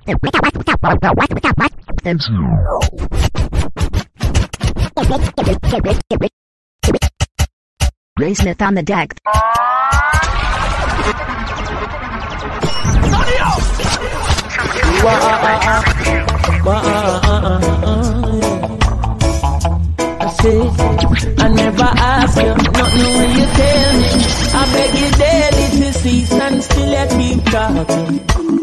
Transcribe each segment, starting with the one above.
Ray Smith on the deck. I never ask you, nothing when you tell me. I beg you daily to cease and still let me talking.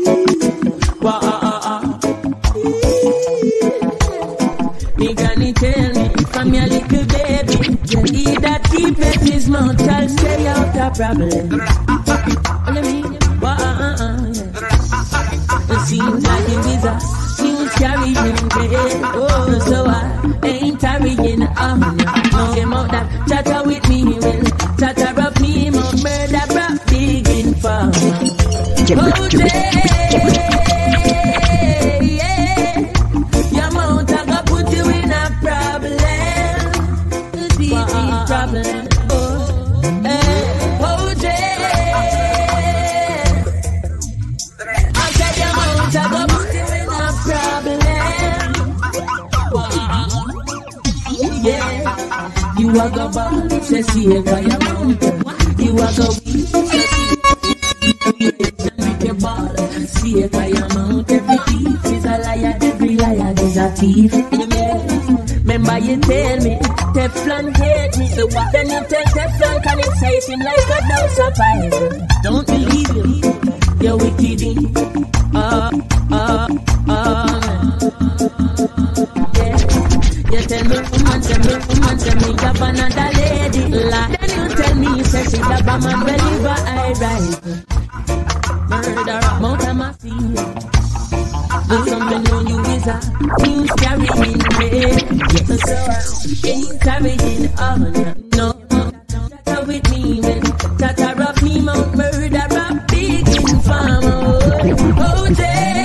Me granny tell me, from your little baby, he that keepeth his mouth shall stay out of problem. It seems like it is a news carrying dead. Oh, so I ain't carrying on. No, them out that chatter with me will chatter up me, more murder rap big in farm. Oh, yeah, your mouth I go put you in a problem, deep problem. You are go ball, say see it by your mountain. You are go weak, say see it with your ball. See it by your mount. Every thief is a liar, every liar is a thief. Remember you tell me, Teflon hate me. So what then you tell Teflon, can you say him like a no surprise? Don't believe you, you're wicked. You tell me, woman, tell me, you have another lady. Then you tell me, say she's a bomb and believer, I write. Murder, mount of my feet. But something on you is a news carrying red. So I ain't carrying on, no. Chatter with me, man. Chatter up me, mount murder, up big in farm. Oh, yeah.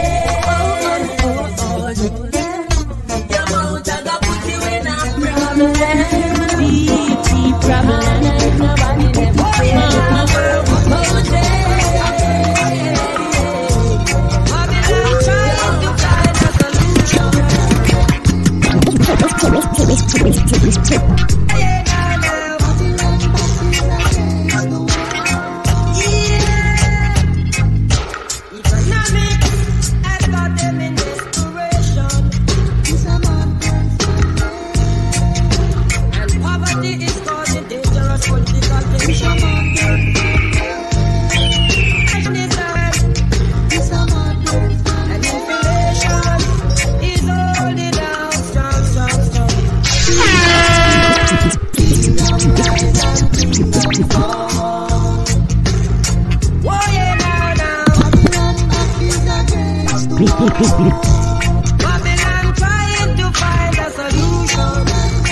Babylon trying to find a solution.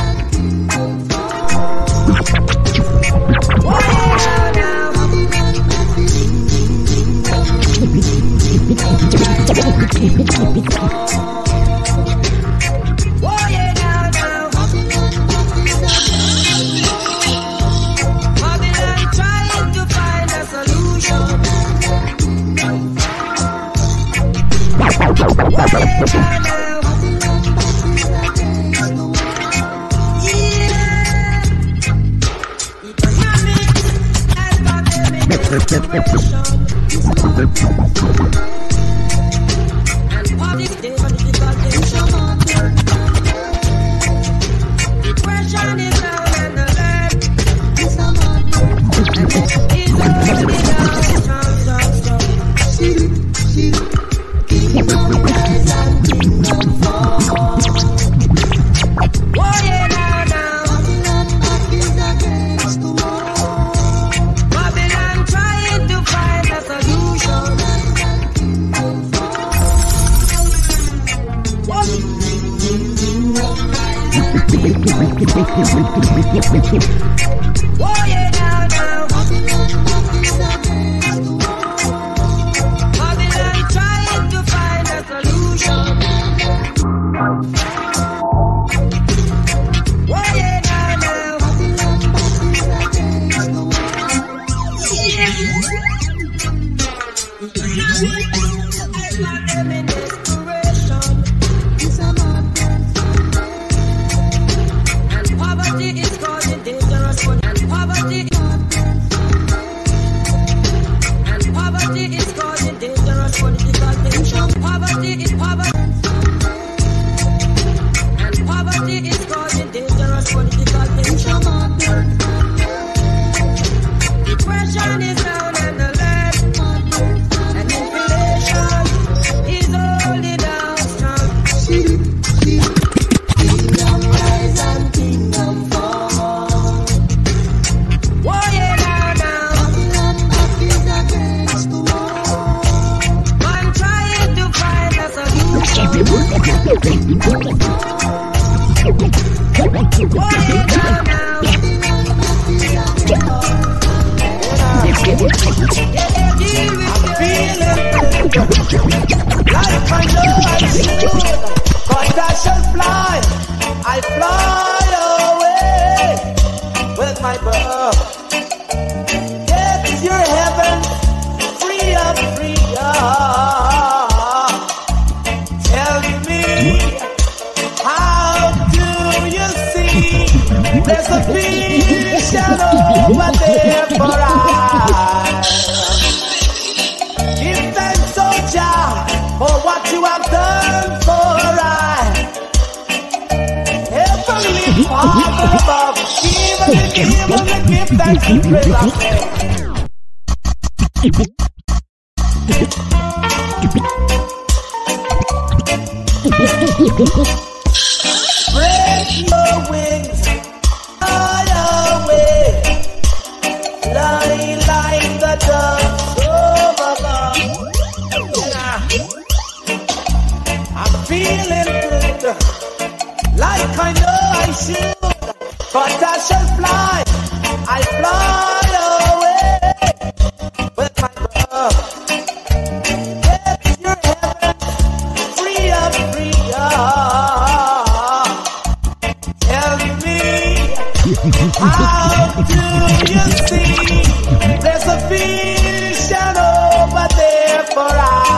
Babylon trying to find a solution. like them in desperation. And poverty is causing dangerous for them. And poverty is causing dangerous political tension. Poverty is poverty. And poverty is causing dangerous political tension. Depression is down in the land, and inflation is holding down strong. Kingdom rise and kingdom fall. Oh yeah, now. Babylon back is against the wall. Man trying to find us a new home. Oh yeah, now. Like I know I should, but I shall fly. I fly away with my bird. Get your heaven, free up, free up. Tell me, how do you see? There's a vision over there for us. Give thanks, soldier, for what you have done for us. Heavenly Father above, give thanks and praise. Spread your wings, fly away, fly like the doves over I'm feeling good, like I know I should, but I shall fly. I fly away with my love. Get your heaven, free up, free up. Tell me, how do you see? There's a vision over there for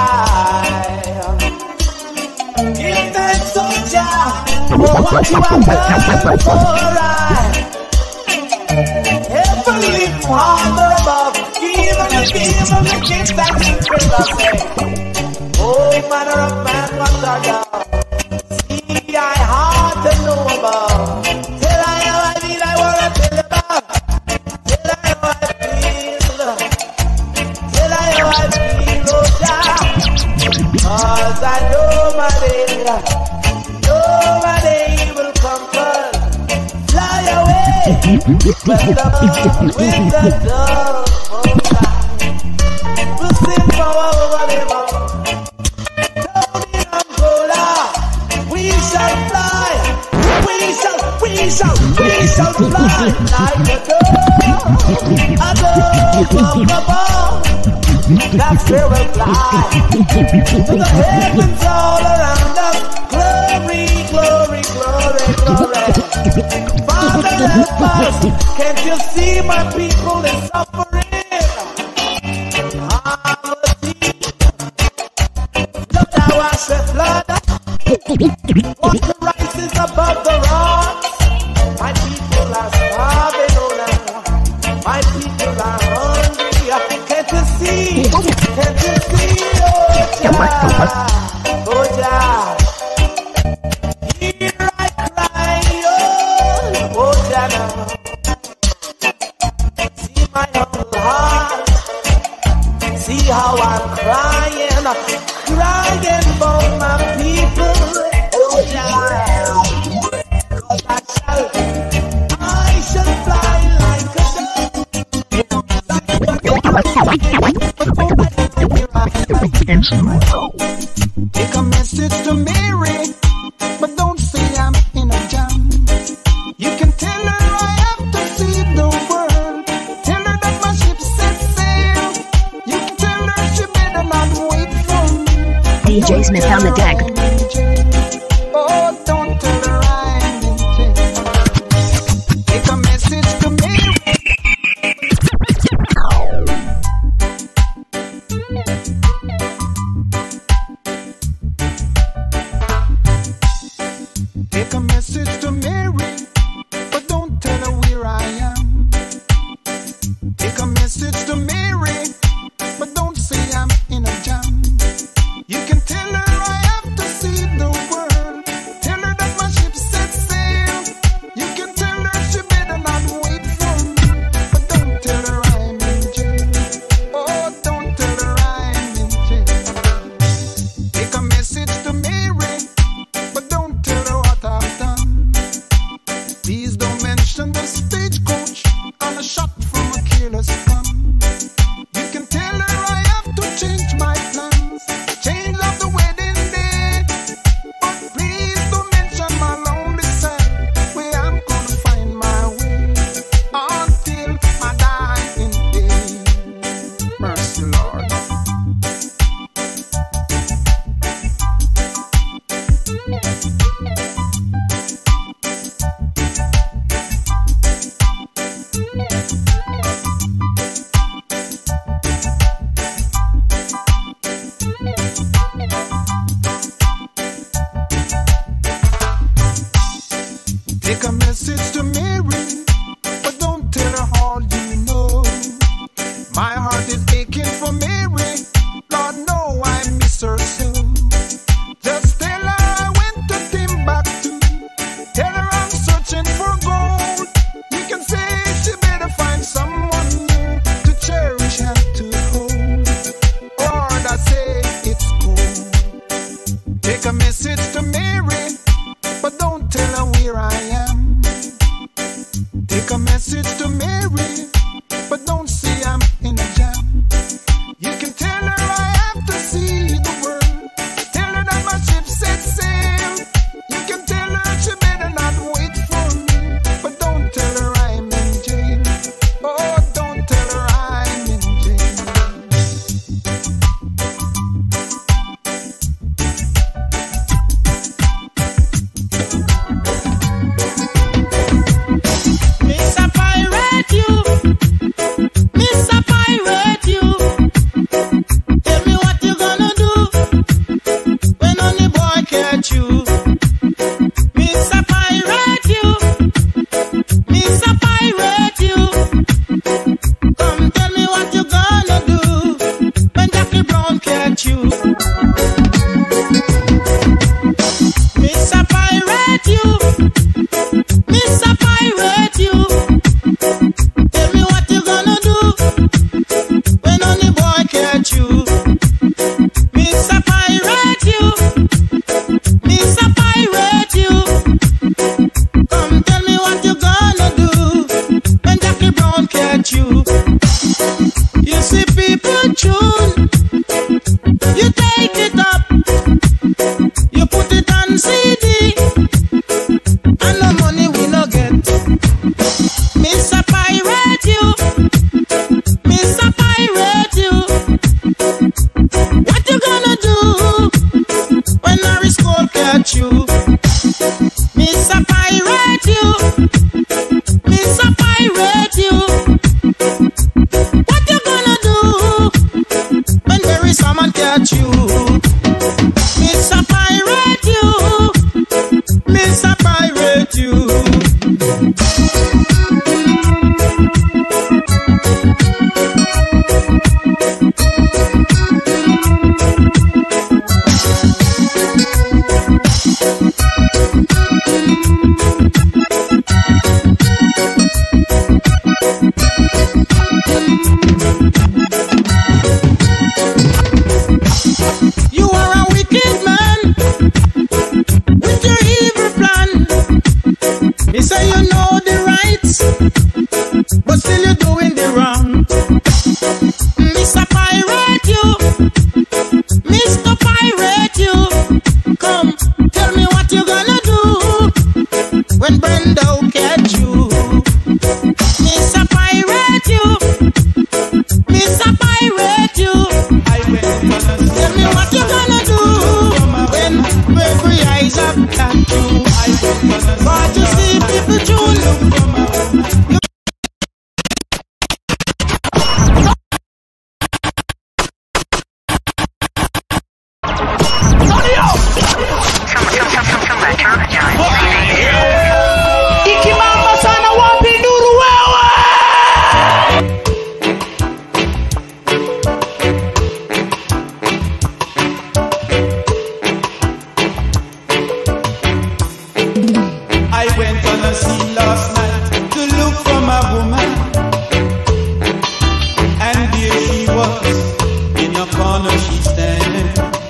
give thanks, soldier, for what you have done for us. Heavenly Father above, give thanks and praise. Oh, manner of man, what art thou? See, I heart to know about. Till I know I need, I want to tell about. Till I know I feel. Till I know I feel, oh, God. Cause I know nobody will comfort. Fly away with the dove. We'll sing power over them all. Down in Angola, we shall fly. We shall fly like a dove above. That's where we'll fly. To the heavens all around us. Glory, glory, glory, glory. Father, help us. Can't you see my people is suffering? Poverty. Look how I said flood. Water rises above the rocks. My people are starving, oh now. My people are hungry. Can't you see? Can't you see? Oh, Jah. Oh, Jah. Hear I cry, oh, Jah now. See my humble heart. See how I'm crying for my people. Oh, Jah. Cause I shall fly like a Take a message to Mary, but don't say I'm in a jam. You can tell her I have to see the world. Tell her that my ship set sail. You can tell her she better not wait for me. DJ Smith on the deck. Oh, don't tell her I'm in jail. Take a message to Mary. Take a message to Mary, but don't tell her all you know. My heart is aching for Mary. Lord, no, I miss her so. Just tell her I went to Timbuktu. Tell her I'm searching for gold. You can say she better find someone new to cherish and to hold. Or I say it's cold. Take a message to Mary, but don't tell her where I am. Take a message to Mary, but don't say I'm in a jam. You can tell her I have to see the world. Tell her that my ship set sail. You can tell her she better not wait for me, but don't tell her I'm in jail. Oh, don't tell her I'm in jail. Mr. Pirate, you. Mr. Pirate, you. Tell me what you gonna do when only boy catch you. Mr. Pirate, you. Mr. Pirate, you. Come tell me what you gonna do when Jackie Brown catch you. Mr. Pirate, you. Mr. Pirate, you. Tell me what you gonna do when only boy catch you. Mr. Pirate, you. Mr. Pirate, you. Come tell me what you gonna do when Jackie Brown catch you. You see people tune, you take it up, you put it on CD, and no money we no get. Mr. Pirate, you. Mr. Pirate, you. What you gonna do when Norris Cole catch you? Mr. Pirate, you. Mr. Pirate, you. What you gonna do when Barry Salmon catch you? Mr. Pirate, you. Mr. Pirate, you. You are a wicked man with your evil plan. You say you know the rights, but still you're doing the wrong. Mr. Pirate, you. Mr. Pirate, you. Come, tell me what you gonna do when Brenda catch you. Mr. Pirate, you. Mr. Pirate, you. Tell me what you gonna do when every eyes up at you. But you see people tune. Ikimama sana wapi nuru wewe. I went on a scene last night to look for my woman, and there she was, in a corner she standing.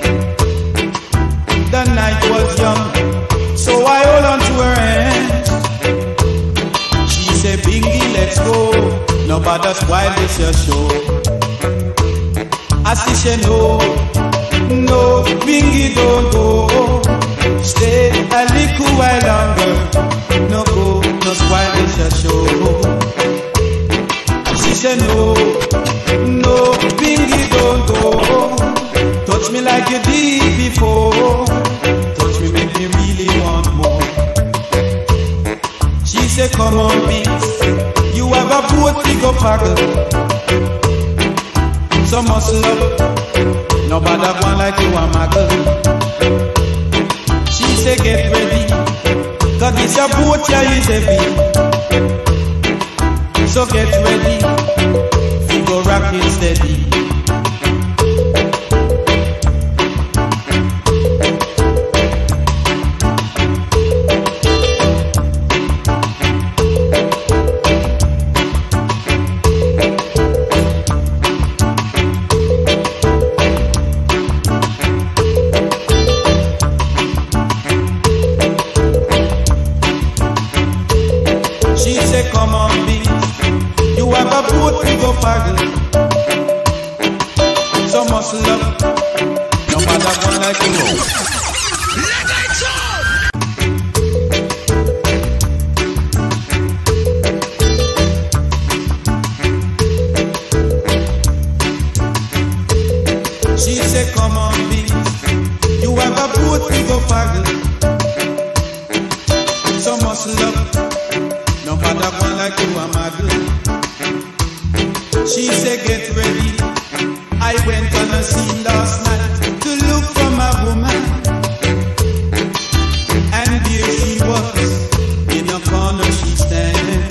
The night was young, so I hold on to her hand. She said, Bingy, let's go, no bother spoil this your show. I said, no, no, Bingy, don't go. Stay a little while longer. No go, no spoil this your show. She said no, no, Bingy, don't go. Touch me like you did before. Touch me, make me really want more. She said, come on, Bingy, you have a boat we go paddle. So muscle up, no bother one like you are my girl. She say get ready, cause this your boat ya is heavy, so get ready, we go rock it steady. She say, come on, beach. You have a boat, we go paddle. So muscle up, no matter one like you. She say, come on, beach. You have a boat, we go paddle. So muscle up. No matter one like you are mad. She said get ready. I went on a scene last night to look for my woman, and there she was in a corner she standing.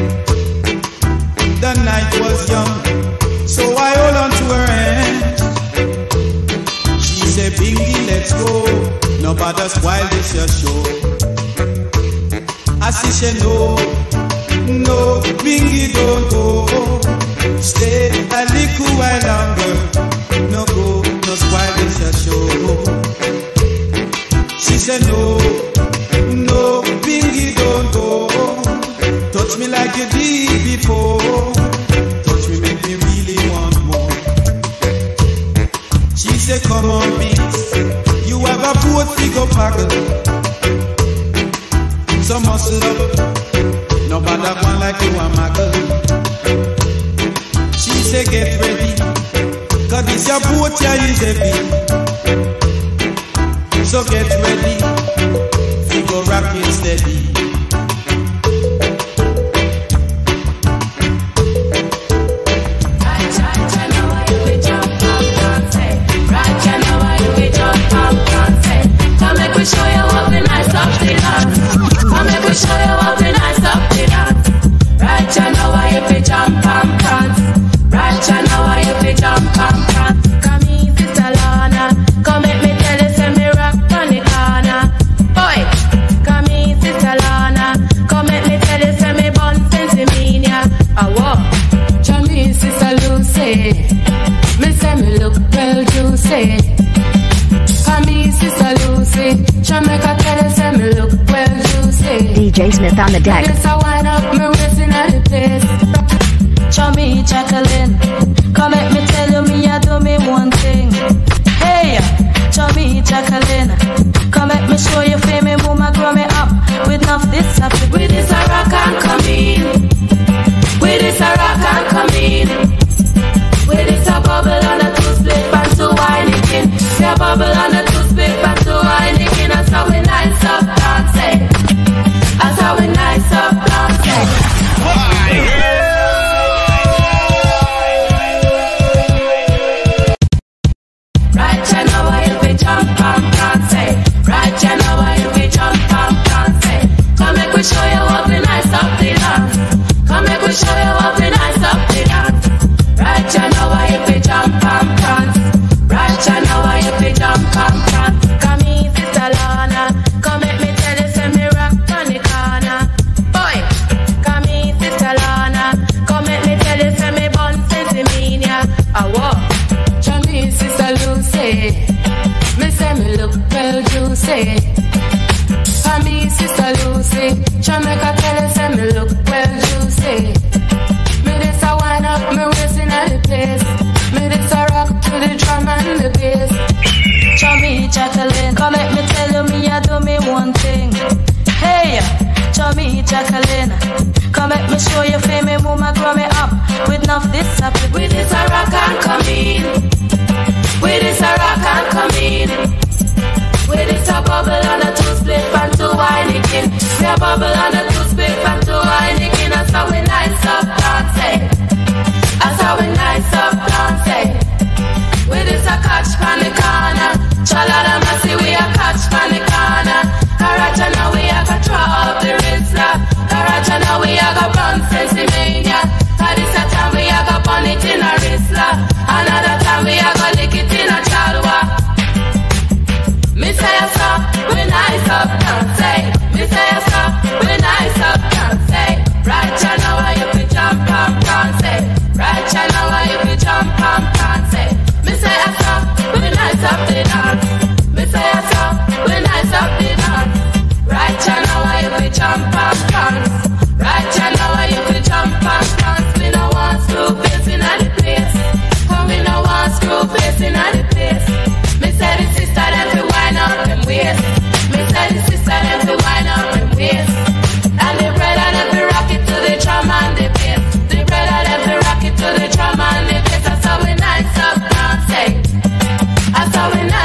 The night was young, so I hold on to her hand. She said Bingy, let's go, no matter while this your show. I see she no, Bingy don't go. Stay a little while longer. No go, no spoil this show. She said no, Bingy don't go. Touch me like you did before. Touch me, make me really want more. She said come on, beats. You have a boat, we go paddle. So muscle up, no matter one like you are my girl. She say get ready, cause this your boat ya is heavy. So get ready, we go rock it steady. Come make we show you what we nice up the dance. Come make we show you what we nice up the dance. Right you know why you fi jump and prance. Right you know why you fi jump and prance. Come in, Sister Lana. Come make me tell you say me rock on the corner. Boy, come in, Sister Lana. Come make me tell you say me born Pennsylvania. I walk. Come in, Sister Lucy. Me say me look well juicy. Sister Lucy, Jamaica tell us say me look well juicy. DJ Smith on the deck. This a wind up me waist in the place. Show me Jacqueline, come let me tell you me a do me one thing. Hey, show me Jacqueline, come let me show you fame me mama grow me up with enough this up. With this a rock and come in. With this a rock and come in. With this a bubble and a two split and two wine again. Yeah, bubble and a two split and two wine again. That's how we nice up dancing. That's how we nice up dancing. Right, you know why you be jump and dancing. Right, you know why you be jump and dancing. Come make we show you what we nice up the dance. Come make we show you what we nice up the dance. Right, you know why you be jump and prance. Right, you know why you be jump and prance. Come in, Sister Lana. Come let me tell you, say me rock on the corner. Boy, come in, Sister Lana. Come let me tell you, say me born Pennsylvania. I walk. Come in, Sister Lucy. Me say me look well juicy. Come in, Sister Lucy. Jamaica tell you, say me look well juicy. Me this a wind up, me waist in the place. Me this a rock to the drum and the bass. Show me Jacqueline, come let me tell you me a do me one thing. Hey, show me Jacqueline, come let me show you fame me mama grow me up with enough this up. With this a rock and come in. With this a rock and come in. With this a bubble and a two split and two wine again. We a bubble and a two split and two wine again. That's how we nice up dancing. That's how we nice up dancing. With this a catch pan the corner. Chalala Masi we a catch pan the corner. Karachana we a control up the rhythm.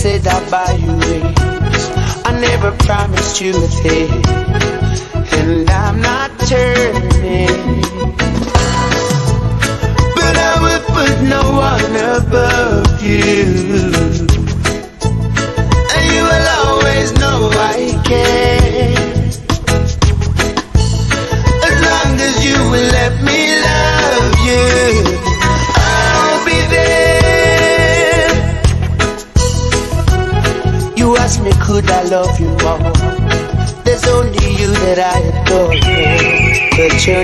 said I'd buy you rings. I never promised you a thing, and I'm not turning. But I would put no one above you, and you will always know I care. As long as you will let me love you, I'll be there. You ask me, could I love you more? There's only you that I adore, but you're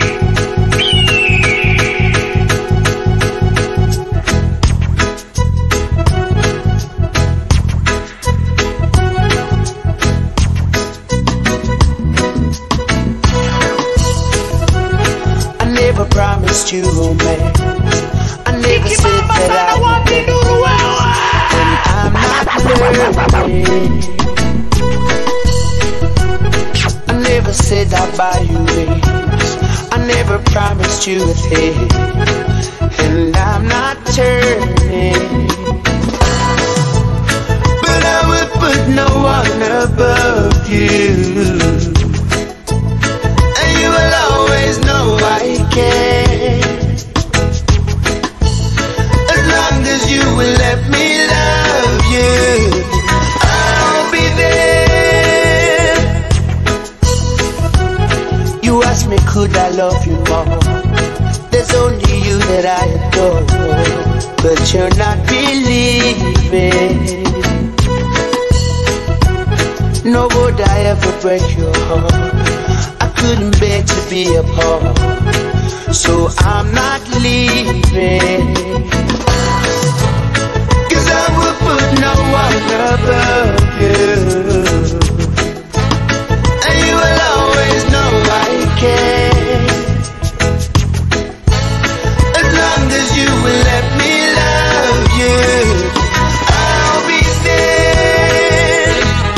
promised you romance. I never said that I would do well, and I'm not learning. I never said I'd buy you rings. I never promised you a thing, and I'm not turning. But I would put no one above you, and you will always know I care. As long as you will let me love you, I'll be there. You ask me, could I love you more? There's only you that I adore, but you're not believing. No, would I ever break your heart? I couldn't bear to be apart, so I'm not leaving. 'Cause I will put no one above you, and you will always know I care. As long as you will let me love you, I'll be there.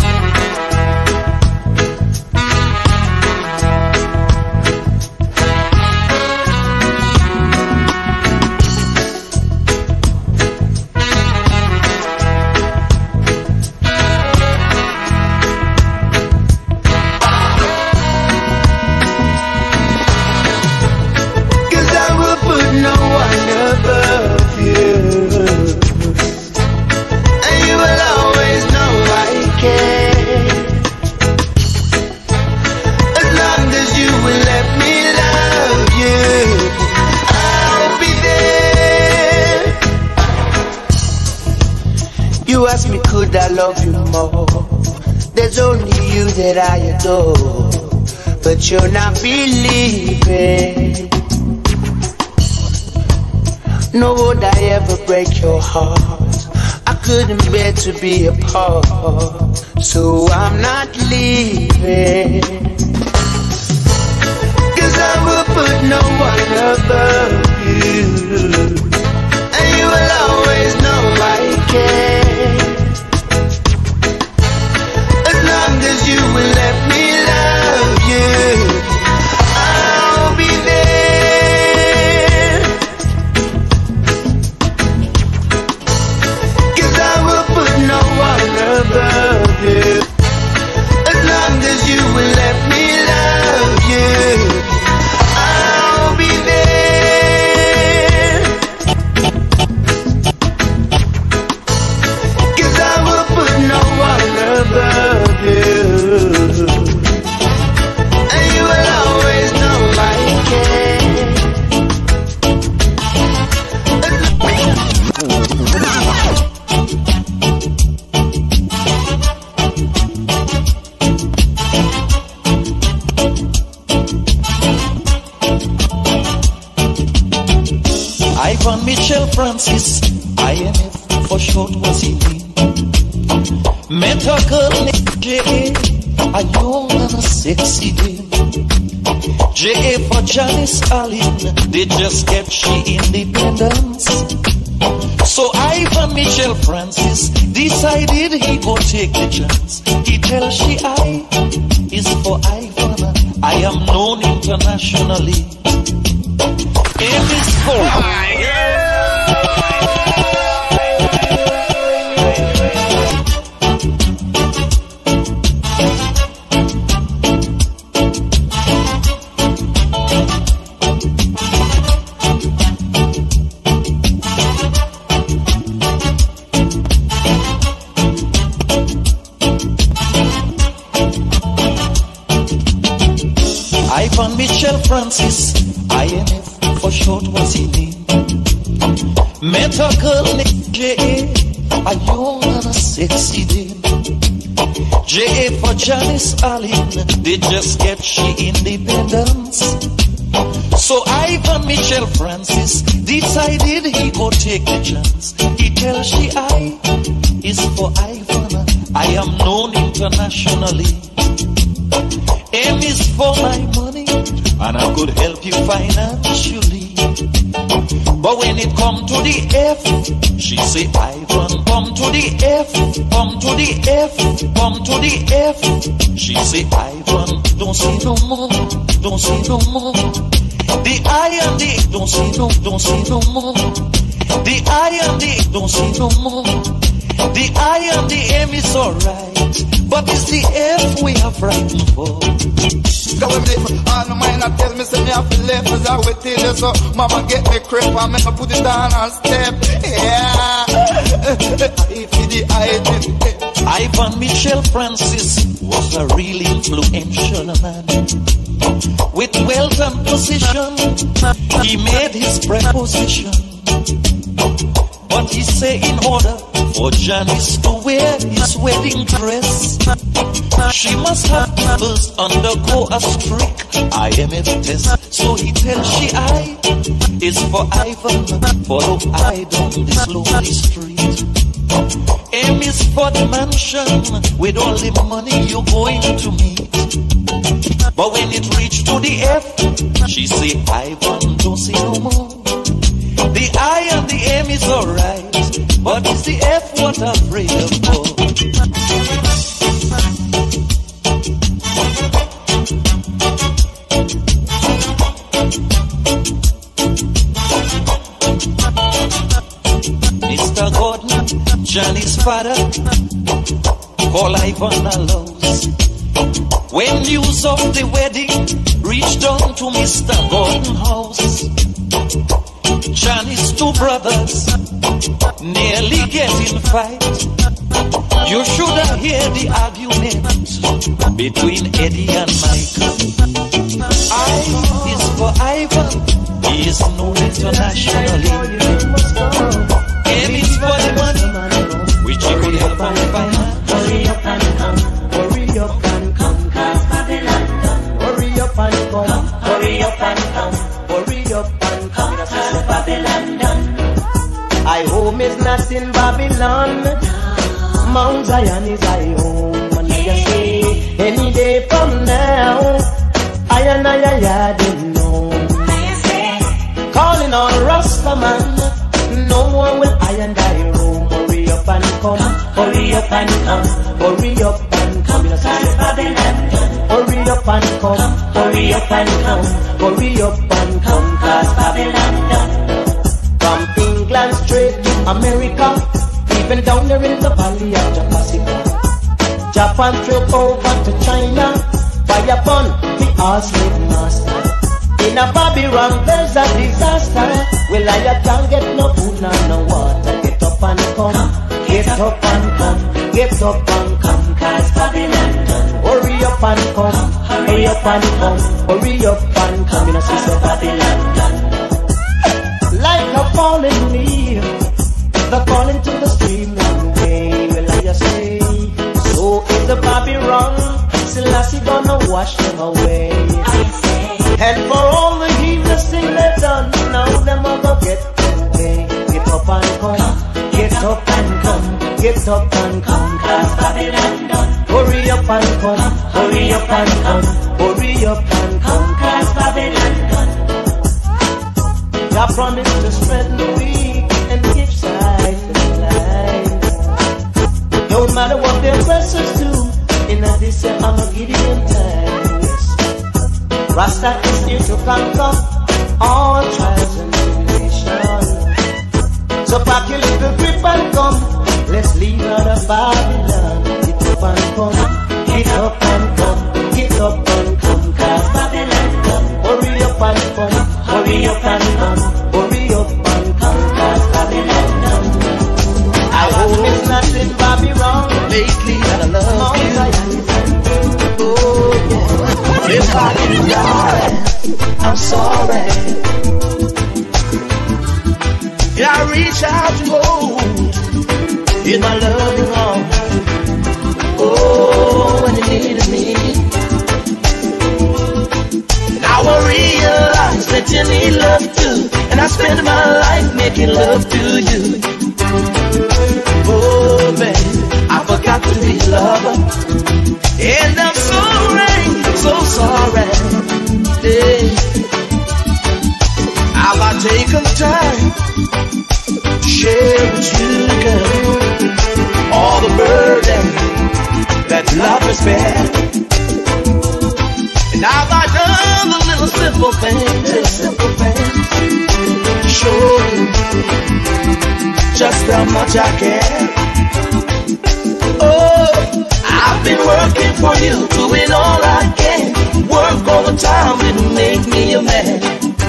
You ask me, could I love you more? There's only you that I adore, but you're not believing. No, would I ever break your heart? I couldn't bear to be apart, so I'm not leaving. 'Cause I will put no one above you, and you will always know I care. As long as you will let me love you, I'll be there. 'Cause I will put no one above you. As long as you will let me love you, I'll be there. 'Cause I will put no one above you, and you will always know I care. Ivan Mitchell Francis, IMF for short was he. Met a girl named J.A., a young and a sexy dame. J.A. for Janice Allen, they just get she independence. So Ivan Mitchell Francis decided he go take the chance. He tell she I is for Ivan, I am known internationally. In this Michelle Francis, IMF for short was his name. Met a girl named J.A., a young and a sexy dame. J.A. for Janice Allen, they just get she independence. So Ivan Michelle Francis decided he go take the chance. He tells she I is for Ivan, I am known internationally. M is for my money, and I could help you financially. But when it come to the F, she say Ivan, come to the F, come to the F, come to the F. She say Ivan, don't say no more, don't say no more. The I and the don't say no more. The I and the don't say no more. The I and the M is alright, but it's the F we are frightened for. So we make all the mind and tell me say me have to left as I wait till you so mama get me crap and me put it down and step. Yeah. If the I Ivan Michelle Francis was a really influential man. With wealth and position, he made his preposition. But he say in order for Janice to wear his wedding dress, she must have to first undergo a strict IMF test. So he tells she I is for Ivan, follow I down this lonely street. M is for the mansion with all the money you're going to meet. But when it reached to the F, she say Ivan, don't say no more. The I and the M is alright, but it's the F what I'm afraid of. Mr. Gordon, Johnny's father, call Ivan Allows. When news of the wedding reached down to Mr. Gordon's house, Johnny's two brothers nearly get in fight. You should have heard the argument between Eddie and Michael. I is for Ivan, he is known internationally. M is for the money, which he could help on finance. Hurry up and come, hurry up and come, cause Babylon done. Hurry up and come, hurry up and come, hurry up and come, cause Babylon done. I home is not in Babylon, Mount Zion is I home. And I say, any day from now, I didn't know. Calling on Rastaman, no more will I and I roam. Hurry up and come, hurry up and come, hurry up and come, cause Babylon done. Hurry up and come, hurry up and come, hurry up and come, cause Babylon done. From England straight to America, even down there in the valley of Japan. Japan trip over to China, fire upon the all slave master. In a Babylon there's a disaster. Well, I can't get no food nor no water. Get up and come, get up and come, get up and come, cause Babylon done. Hurry up and come, hurry up and come, hurry up and come, you know, sister Babylon done. Like a falling leaf, the falling to the stream and way. Well, I say, so is the Babylon, Selassie gonna wash them away. And for all the heathens thing they've done, now them all go get them way. Get up and come, get up and come, get up and come, cause Babylon done. Hurry up and come, hurry up and come, hurry up and come, cause Babylon done. God promised to strengthen the weak and give sight to the blind. No matter what their oppressors do, in a this I'm a Gideon time. Rasta is here to conquer all trials and tribulations. So pack your little grip and come, let's leave out of Babylon. Get up and come, get up and come, get up and come, cause Babylon done. Hurry up and come, hurry up and come, hurry up and come, cause Babylon done. I hope it's not in Babylon. Lately I love you. Oh yeah. If I can die, reach out to hold in my loving arms. Oh, when you needed me. Now I realize that you need love too, and I spend my life making love to you. Oh, baby, I forgot to be a lover, and I'm so sorry. Hey. Have I taken time to share with you, girl, all the burden that lovers bear? And have I done the little simple things to show you just how much I care? Oh, I've been working for you, doing all I can. Work all the time, it'll make me a man.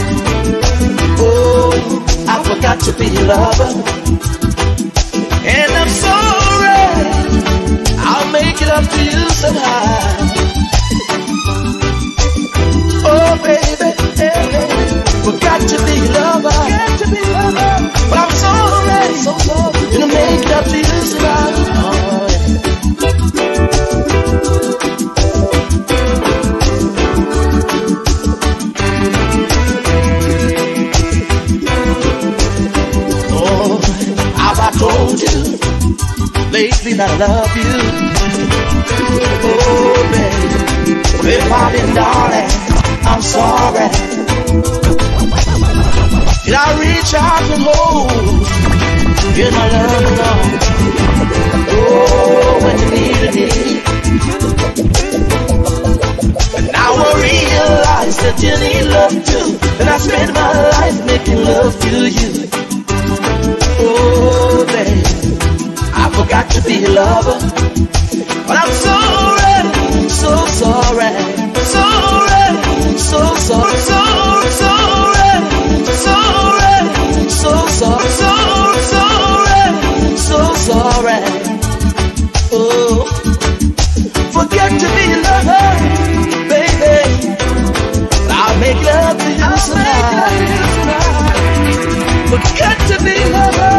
Oh, I forgot to be a lover, and I'm sorry. I'll make it up to you somehow. Oh, baby, forgot to be a lover, but I'm sorry. Gonna make it up to you somehow. I told you lately that I love you. Oh, baby, if I've been darling, I'm sorry. Did I reach out and hold in my love arms? Oh, when you needed me. And now I realize that you need love too, and I spend my life making love to you. Oh, baby, I forgot to be a lover, but I'm sorry, so sorry, sorry, so sorry, sorry, sorry, so sorry, so sorry. Oh, forget to be a lover, baby, but I'll make love to you somehow. Forget to be a lover,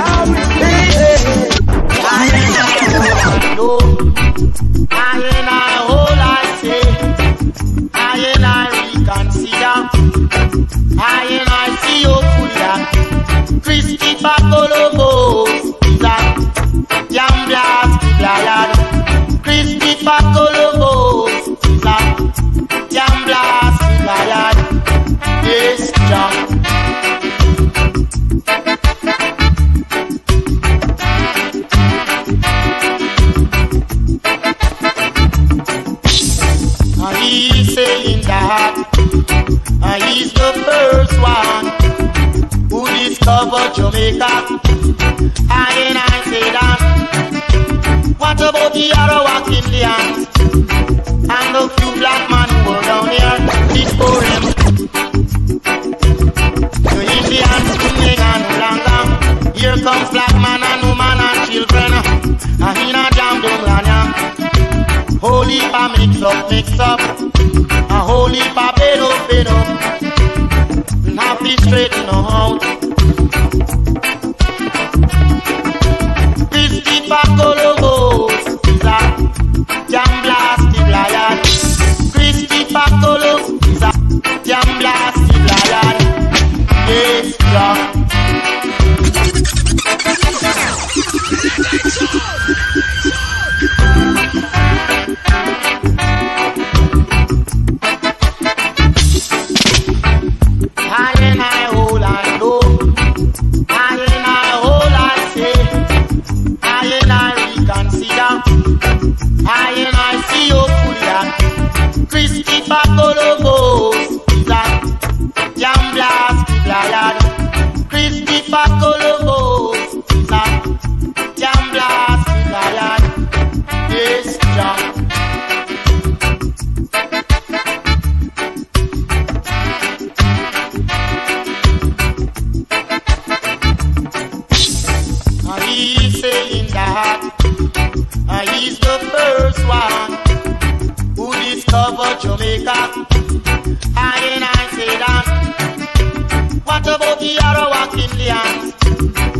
Christopher Colombo is a young black lion. Christopher Colombo is a young black lion. Yes, John. He's saying that he's the first one who discovered Jamaica. And I say that. What about the Arawak Indians and the few black men who were down here before him? The Indians singing and lang. Here comes black man and woman and children. And he not jam down lanya. Holy pa mix up. A holy pa bed up. Now be straight in the house. Christopher Colombo is a jam blasted lion. Christopher Colombo is a jam blasted lion. Yes, John. Christopher Colombo is a jam blasted lion. Christopher Colombo is a jam blasted lion. Yes, John. And he's saying that he's the first one who discovered Jamaica. And I say that. What about the Arawak Indians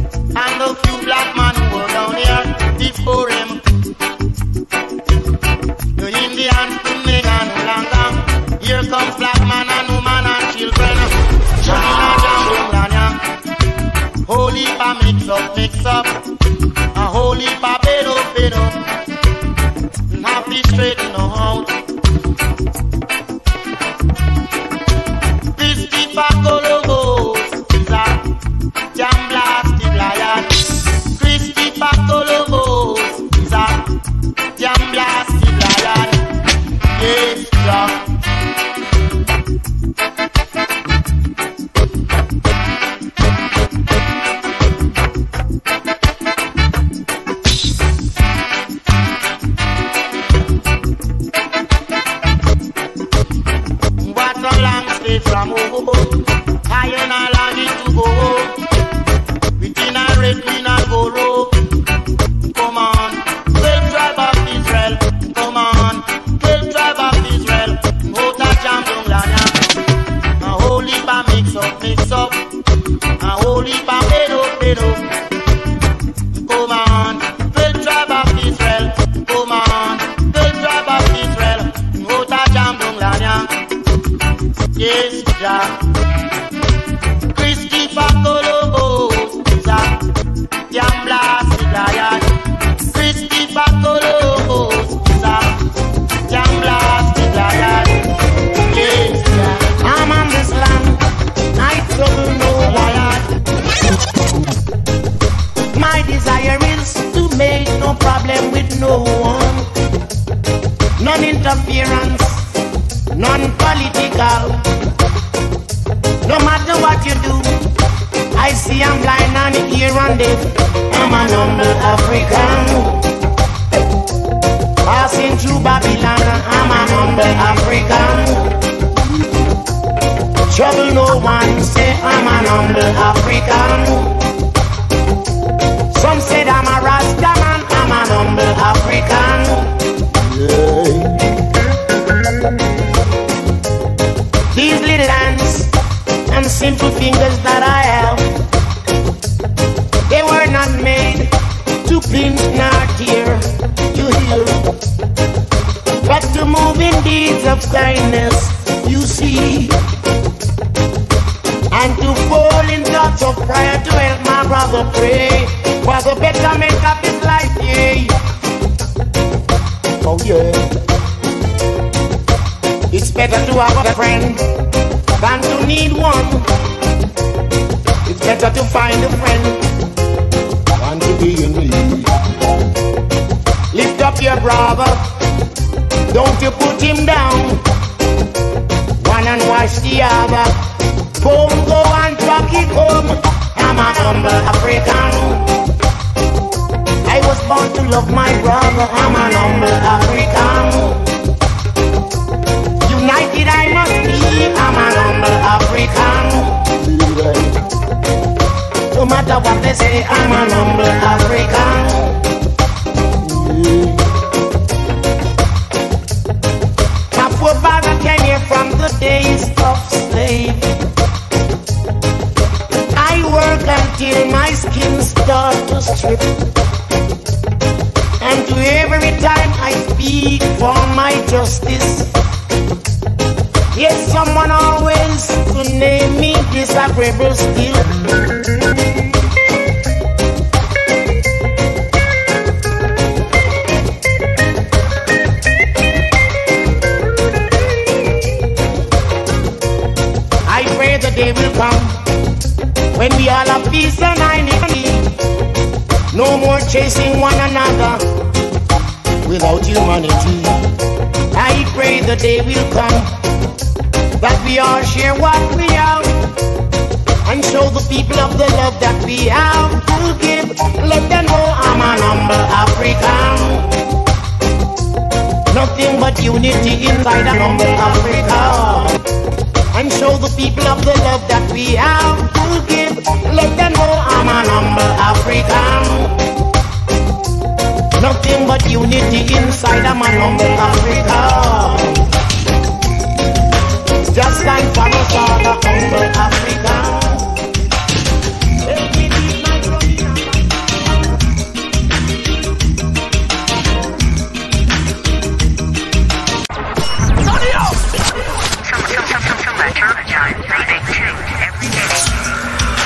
mix up. A whole heap of bed up. Have to straighten out. Christopher Columbus is a jam blasted lion. Christopher Columbus is a jam blasted lion. Yes, yeah. From home, I and I longing to go home. Within a red, green and gold robe. Come on, 12 tribe of Israel. Come on, 12 tribe of Israel. Out a jam down lanya. A whole heap of mix up. A whole heap of bed up. Come on, 12 tribe of Israel. Come on, 12 tribe of Israel. Out a jam down lanya. Yes, Jah. Christopher Columbus is a jam blasted lion. Christopher Columbus is a jam blasted lion. Yes, Jah. I'm on this land, I trouble no lion. My desire is to make no problem with no one. None interference, none political. No matter what you do, I see I'm blind and hear and deaf. I'm an humble African, passing through Babylon. I'm an humble African. Trouble no one, say I'm an humble African. Some said I'm a Rasta man. I'm an humble African. These little hands and simple fingers that I have, they were not made to pinch nor tear, you hear, but to move in deeds of kindness, you see, and to fall in thoughts of prayer to help my brother pray for the betterment of his life, yeah. Oh yeah. It's better to have a friend than to need one. It's better to find a friend than to be in need. Lift up your brother, don't you put him down. One and wash the other. Go and truck it home. I'm an humble African. I was born to love my brother. I'm an humble African. United I must be, I'm an humble African. No matter what they say, I'm an humble African. My forefather came here from the days of slavery. I work until my skin starts to strip. And to every time I speak for my justice, yes, someone always to name me disagreeable still. I pray the day will come when we all have peace and harmony. No more chasing one another without humanity. I pray the day will come that we all share what we have and show the people of the love that we have to give. Let them know I'm an humble African. Nothing but unity inside an humble Africa. And show the people of the love that we have to give. Let them know I'm an humble African. Nothing but unity inside I'm an humble Africa. Just like Panos or the humble Africa. Let me be my Some electronic every day.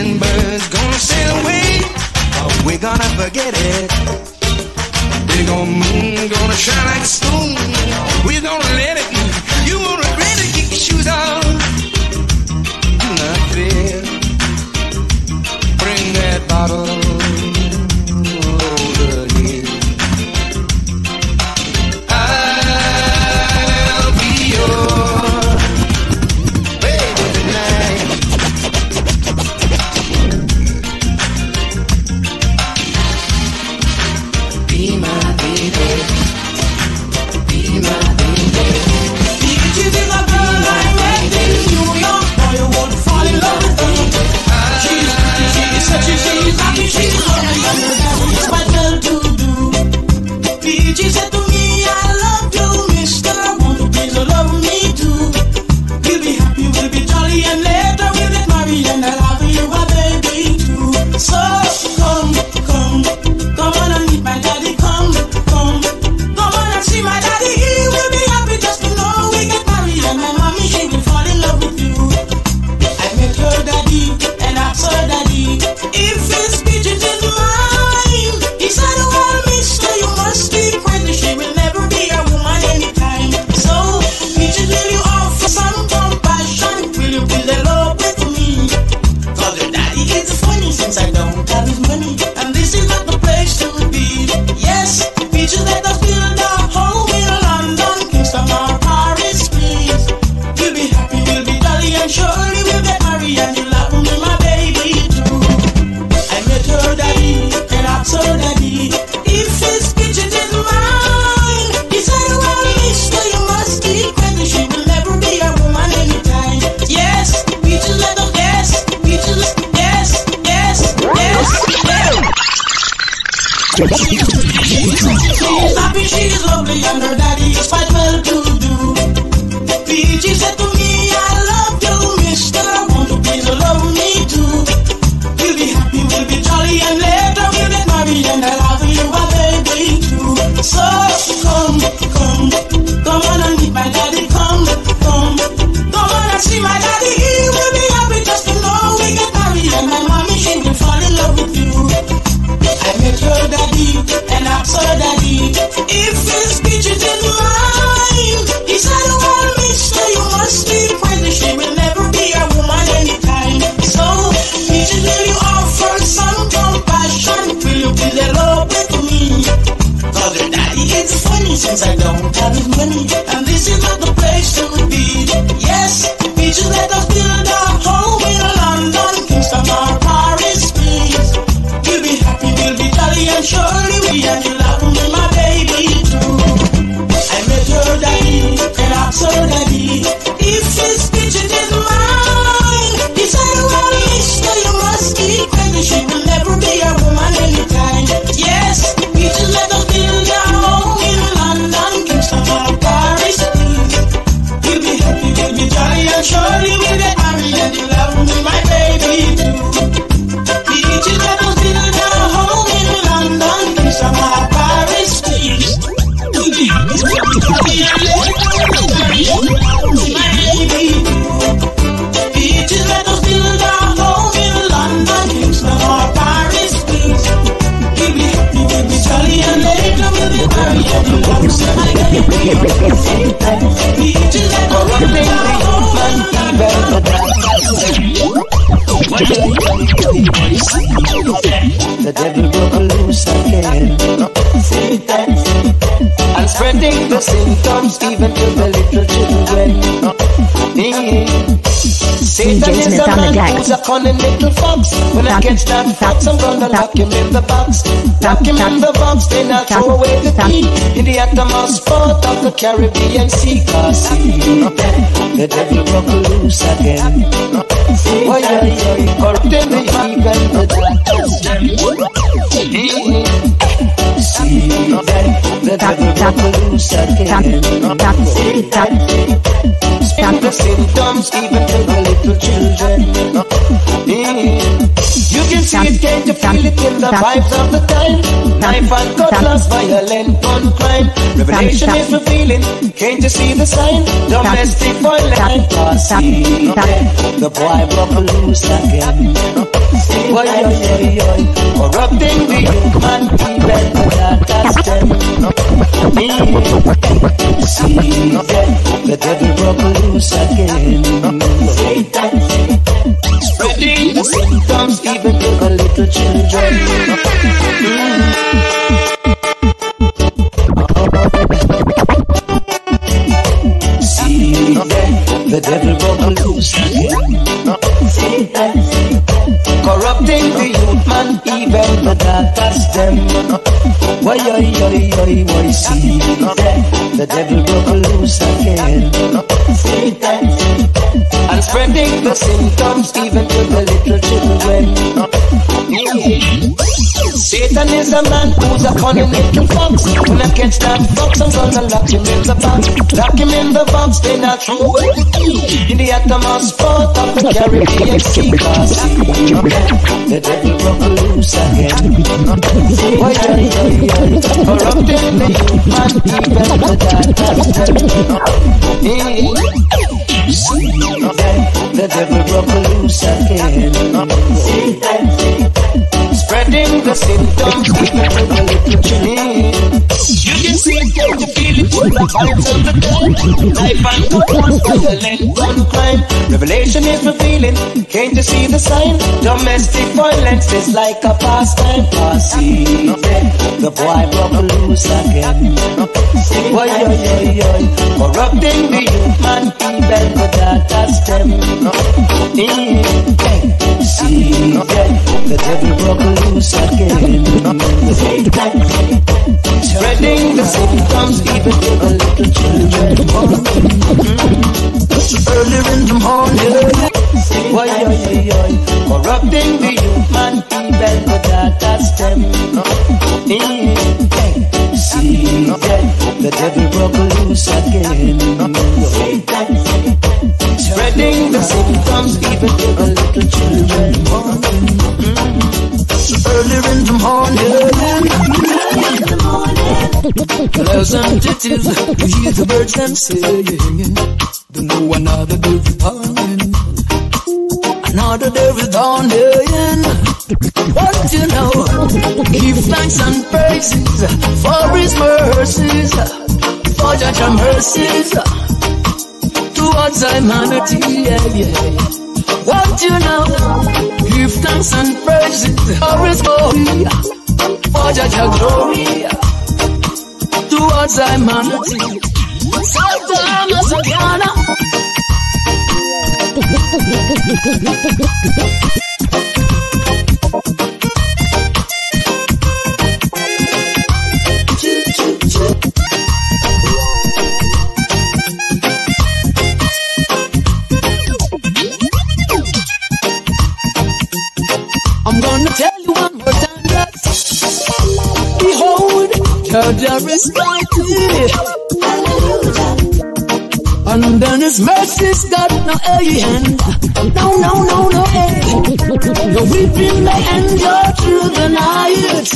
and birds gonna sail away. We're gonna forget it. Big old moon gonna shine like a stone. We're gonna let it. You won't regret it. Kick your shoes off. I'm not fair. Bring that bottle over here. I'll be your baby tonight. Be my baby. Be my baby. Peaches is a girl I met in New York. Boy, you won't fall in love with her. She's pretty, she's sexy, she's happy, she's lovely, and her daddy is quite well to do. Peaches said to me, I love you, mister. Won't you please love me too? We'll be happy, we'll be jolly, and later we'll get married, and I'll have you a baby too. So come on and meet my daddy. Come on and see my daddy. He will be happy just to know we get married, and my mommy, she will fall in love with you. I met her daddy and asked her daddy if his Peaches is mine. He said, well, mister, you must be crazy. She will never be a woman anytime. So, Peaches, will you offer some compassion? Will you please elope with me? Cause your daddy is funny since I don't have his money, and this is not the place to be. Yes, Peaches, let us build a home in London, Kingston or Paris, please. We'll be happy, we'll be jolly, and surely we'll get married, and you'll love me, my baby, too. I met her daddy and asked her daddy if his Peaches is mine. He said, well, mister, you must be crazy. She will never be a woman anytime. Yes, Peaches, let us guess. Peaches, yes. She's happy, she's lovely, and her daddy is quite well to do. Peaches said to me, I love you, mister. Won't you please love me too? We'll be happy, we'll be jolly, and later we'll get married, and I'll have you a baby too. So come on and meet my daddy. Come on and see my daddy. He will be happy just to know we get married, and my mommy, she will fall in love with you. I met her daddy and asked her daddy if his Peaches is mine. He said, well, mister, you must be crazy. She will never be a woman anytime. So, Peaches, will you offer some compassion? Will you please elope with me? Cause your daddy is funny since I don't have his money, and this is not the place to be. Yes, Peaches, let us build a home in London, Kingston or Paris, please. We'll be happy, we'll be jolly, and surely we and you love me, my baby, too. I met her daddy and asked her daddy if his Peaches is mine. He said, well, mister, you must be crazy. She will never be a woman anytime. Yes, Peaches, let us build a home in London, Kingston or Paris, please. We'll be happy, we'll be jolly, and surely we'll get married, and you love me, my baby, too. Peaches, let us build a home in London, Kingston or Paris, please. We'll be happy, we'll be my baby, too. Peaches, let us build a home in London, Kingston or Paris, please. We'll be happy, we'll be jolly, and later we'll be married, and you love me, my baby. Peaches, let us build a home in London. The devil broke loose again. And spreading the symptoms even to the little children. Satan is a man who's a cunning little fox. When I catch that fox, I'm gonna lock him in the box. Lock him in the box, then I'll throw away the key in the uttermost part of the Caribbean Sea. Cause the devil broke loose again. Oh yeah, yeah, or then the eagle the doctors. See the devil broke loose again. Speak the symptoms even to the little children. You can see it, can't you feel it in the vibes of the time? Knife and cutlass, violent gun crime. Revelation is revealing, can't you see the sign? Domestic violence, the boy broke loose again. Boy, corrupting the youth man, even that's them. See the devil broke loose again. Spreading the symptoms even to the little children. See the devil broke loose again. Corrupting the youth man, even the darkest them. Why, see the devil broke loose again. And spreading the symptoms even to the little children. Satan is a man who's a cunning little fox. When I catch that fox, I'm gonna lock him in the box. Lock him in the box, then I throw away the key. In the Atmos port of the Caribbean Sea. The devil broke loose again. Why, corrupting the youth man, even the darkest. The devil broke loose again. Spreading the symptoms even to the little children. You can see it, get to feel it, the vibes of the time. Life and cutlass, violent gun crime. Revelation is revealing, can't you see the sign? Domestic violence is like a pastime. See the boy broke loose again. Boy, corrupting the youth man, even the darkest them. See the devil broke loose again. Spreading the symptoms even to the little children. Early in the morning, corrupting the youth man, even the darkest them. See the devil broke loose again. Spreading the symptoms even to the little children. Early in the morning, pleasant it is to hear the birds them singing. Don't know another day is dawning, another day is dawning. What you know? Give thanks and praises for His mercies, for Judge and mercies towards humanity. What you know? Give thanks and praises for His glory, for Judge and glory towards humanity. I'm gonna tell you one more time that behold, Jah is mighty, and then His mercy's got no end. No end. The weeping may endure through the night,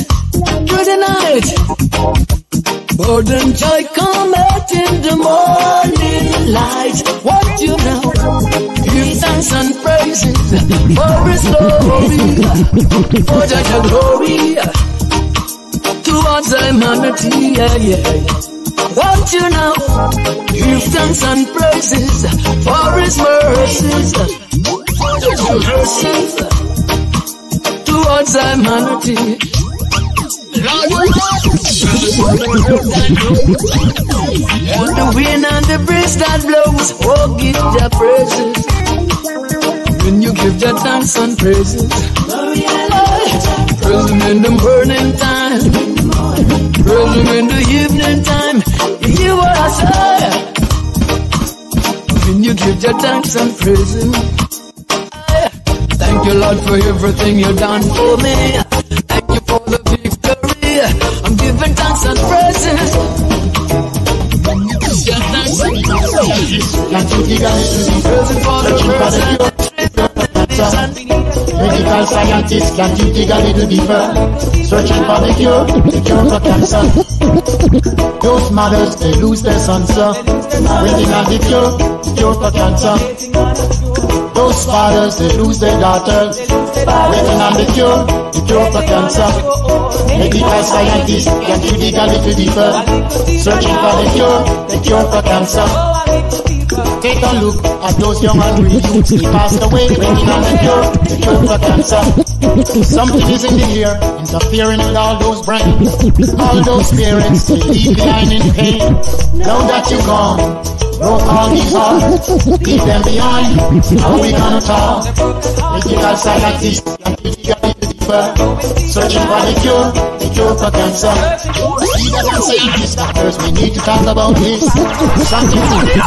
but then joy cometh in the morning light. What you know? Give thanks and praises for His glory, for Judge glory towards humanity. What you know? Give thanks and praises for His mercies, towards humanity. And the wind and the breeze that blows, oh, give Jah praises. When you give Jah thanks and praises, praise Him in the morning time, praise Him in the evening time. You hear what I say? When you give Jah thanks and praises, thank you, Lord, for everything you've done for me. Thank you for the victory. I'm giving thanks and praises. Thanks and praises. Praising for the present. Medical Medical scientists, can't you dig a little deeper? Searching for the cure for cancer. Those mothers, they lose their sons, waiting on the cure for cancer. Those fathers, they lose their daughters, waiting on the cure for cancer. Medical scientists, can't you dig a little deeper? Searching for the cure for cancer. Take a look at those young and green youths, they passed away, waiting on the cure for cancer. Something is in the air, interfering with all those brains, all those parents, they leave behind in pain. Now that you're gone, broke all these hearts, leave them behind, how we gonna talk? Medical scientists, can't you dig a little deeper? Searching for the cure for cancer. Leaders and scientists, doctors, we need to talk about this. Something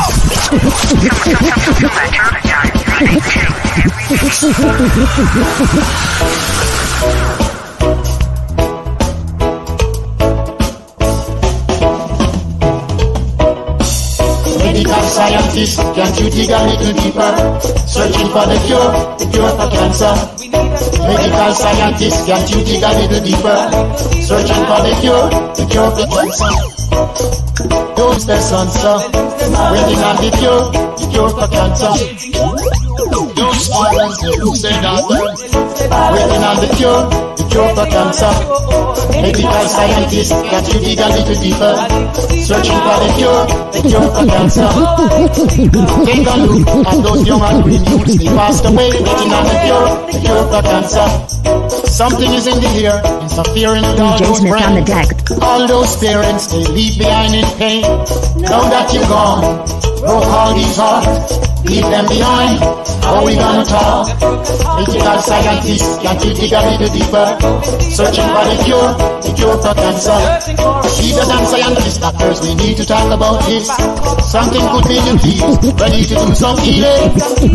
Medical scientists, can't you dig a little deeper? Searching for the cure for cancer. Medical scientists, can't you dig a little deeper? Searching for the cure for cancer. Those their sons, waiting on the cure for cancer. Those fathers, they lose their daughters, waiting on the cure for cancer. Medical scientists, can't you dig a little deeper? Searching for the cure for cancer. Take a look at those young and green youths, they passed away, waiting on the cure for cancer. Something is in the air, interfering with all those brains. All those parents, they leave behind in pain. Now that you're gone, broke all these hearts, leave them behind, how we gonna talk? Medical scientists, can't you dig a little deeper? Searching for the cure for cancer. Leaders and scientists, doctors, we need to talk about this. Something could be the disease, ready to do some healing.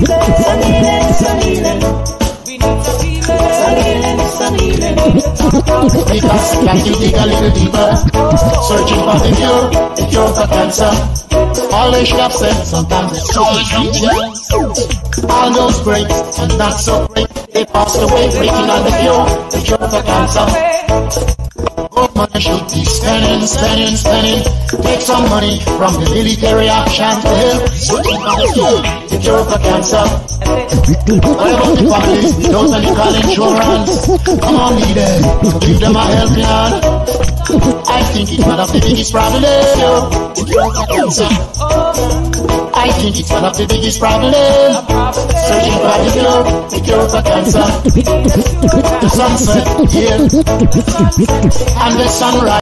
Because can't you dig a little deeper? Searching for the cure for cancer. All they should have said, sometimes it's all ingredients. All those great and not so great, they passed away, waiting on the cure for cancer. Money should be spending. Take some money from the military action to help searching for the cure for cancer. What about the families without medical insurance? Come on, leaders, give them a helping hand. I think it's one of the biggest problems, the cure for cancer. I think it's one of the biggest problems, searching for the cure for cancer. The sunset, yeah, and the sunrise.